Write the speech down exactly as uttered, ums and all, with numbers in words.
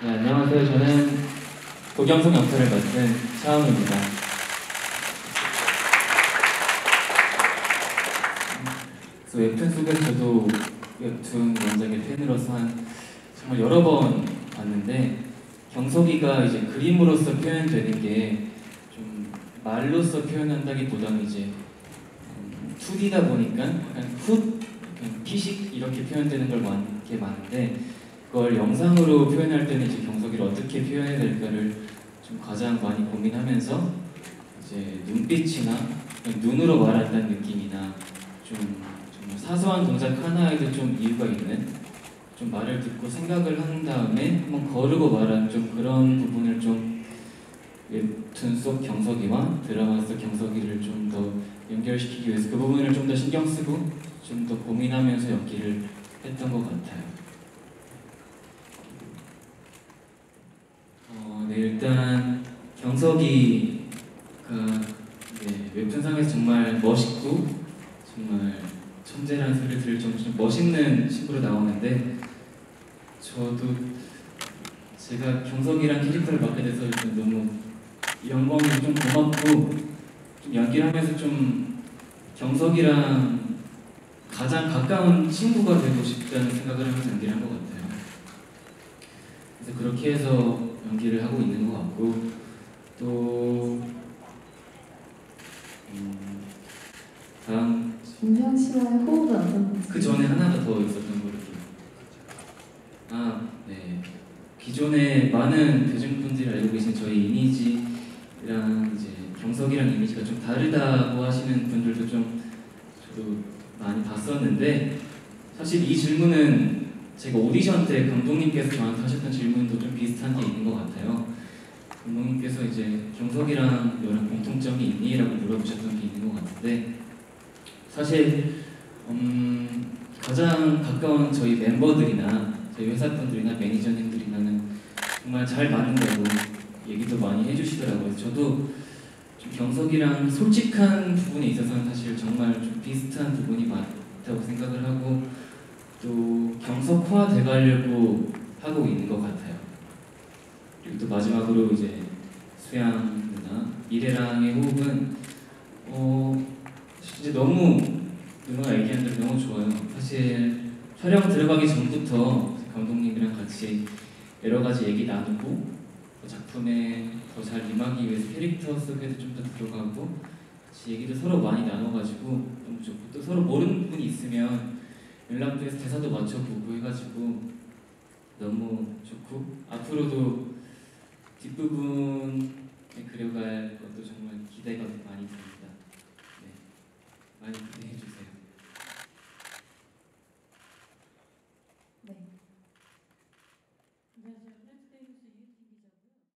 네, 안녕하세요. 저는 도겸석 역할을 맡은 차은우입니다. 그래서 웹툰 속에서 저도 웹툰 원작의 팬으로서 한 정말 여러 번 봤는데, 경석이가 이제 그림으로서 표현되는 게 좀 말로써 표현한다기보다는 이제 투디다 보니까 약간 훗, 약간 피식 이렇게 표현되는 걸 많게 많은데, 그걸 영상으로 표현할 때는 이제 경석이를 어떻게 표현해야 될까를 좀 가장 많이 고민하면서 이제 눈빛이나 눈으로 말한다는 느낌이나 좀, 좀 사소한 동작 하나에도 좀 이유가 있는, 좀 말을 듣고 생각을 한 다음에 한번 거르고 말하는 좀 그런 부분을 좀 웹툰 속 경석이와 드라마 속 경석이를 좀 더 연결시키기 위해서 그 부분을 좀 더 신경 쓰고 좀 더 고민하면서 연기를 했던 것 같아요. 어, 네, 일단 경석이가 네, 웹툰상에서 정말 멋있고 정말 천재라는 소리를 들을 정도로 좀 멋있는 친구로 나오는데, 저도 제가 경석이란 캐릭터를 맡게 돼서 일단 너무 영광이고 좀 고맙고, 좀 연기를 하면서 좀 경석이랑 가장 가까운 친구가 되고 싶다는 생각을 하면서 연기를 한 것 같아요. 그래서 그렇게 해서 연기를 하고 있는 것 같고, 또 음, 다음 김정 씨와의 호흡은 어떤가요? 그 전에 하나가 더 있었던 걸로 기억해요. 아, 네. 기존에 많은 대중분들이 알고 계신 저희 이미지랑 이제 경석이랑 이미지가 좀 다르다고 하시는 분들도 좀 저도 많이 봤었는데, 사실 이 질문은 제가 오디션 때 감독님께서 저한테 하셨던 질문도 좀 비슷한 게 있는 것 같아요. 감독님께서 이제 경석이랑 너랑 공통점이 있니? 라고 물어보셨던 게 있는 것 같은데, 사실 음, 가장 가까운 저희 멤버들이나 저희 회사분들이나 매니저님들이나는 정말 잘 맞는다고 얘기도 많이 해주시더라고요. 저도 좀 경석이랑 솔직한 부분에 있어서는 사실 정말 좀 비슷한 부분이 많다고 생각을 하고, 또 경석화 돼가려고 하고 있는 것 같아요. 그리고 또 마지막으로 이제 수양 누나, 이래랑의 호흡은 어 진짜 너무 누나가 얘기한 대로 너무 좋아요. 사실 촬영 들어가기 전부터 감독님이랑 같이 여러 가지 얘기 나누고, 그 작품에 더 잘 임하기 위해서 캐릭터 속에도 좀 더 들어가고 같이 얘기도 서로 많이 나눠가지고 너무 좋고, 또 서로 모르는 부분이 있으면 연락도 해서 대사도 맞춰보고 해가지고 너무 좋고, 앞으로도 뒷부분에 그려갈 것도 정말 기대가 많이 됩니다. 네, 많이 기대해